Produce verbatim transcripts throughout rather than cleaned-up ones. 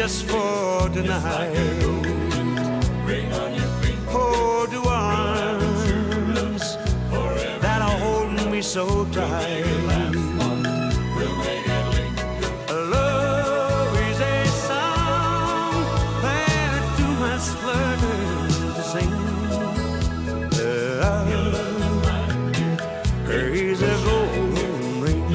just for tonight. Hold the arms that are holding me so tight. Love is a song that too much learn to sing. Love is a golden ring.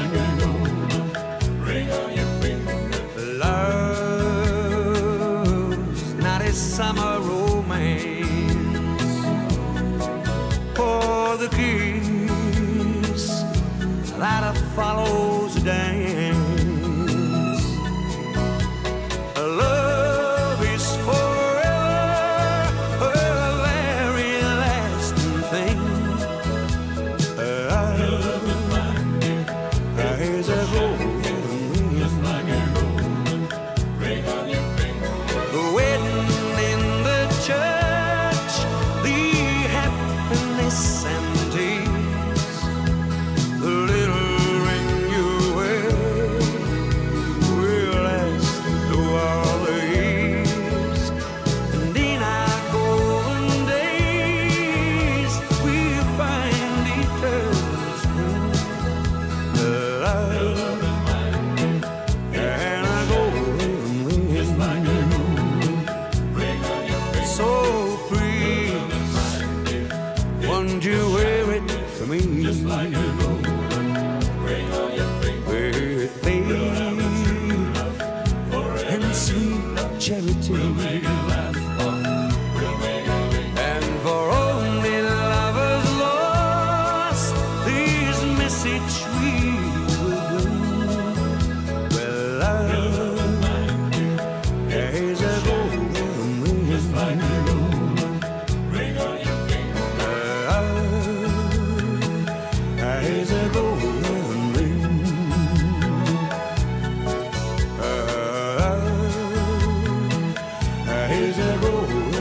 Love's not a summer romance for the kiss that follows the dance. Love is forever a very lasting thing. Love is a golden ring. The wedding in the church, the happiness and tears, the little ring you wear will last through all the years. And in our golden days, we'll find eternal spring. Love and a golden ring. So please, won't you wear it for me? With faith and sweet charity, and for only lovers lost, this message we will bring. Well, love is a golden ring. Love is a golden ring. Love is a golden ring.